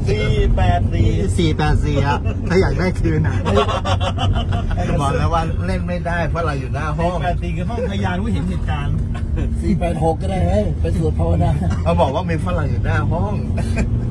484อ่ะถ้าอยากได้คืนอ่ะบอกแล้วว่าเล่นไม่ได้เพราะเราอยู่หน้าห้อง 484คือห้องพยานผู้เห็นเหตุการณ์ 486ก็ได้ไปสวดภาวนาเขาบอกว่ามีฝรั่งอยู่หน้าห้อง